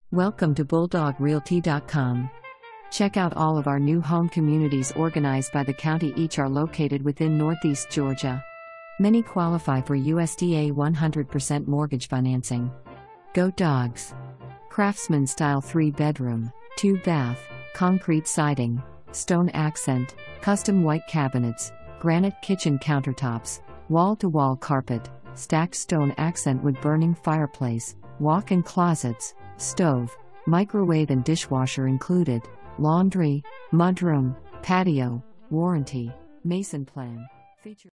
Welcome to BulldogRealty.com. Check out all of our new home communities organized by the county. Each are located within Northeast Georgia. Many qualify for USDA 100% mortgage financing. Go Dogs! Craftsman style 3-bedroom, 2-bath, concrete siding, stone accent, custom white cabinets, granite kitchen countertops, wall-to-wall carpet, stacked stone accent wood burning fireplace, walk-in closets, stove, microwave and dishwasher included, laundry, mudroom, patio, warranty, mason plan. Feature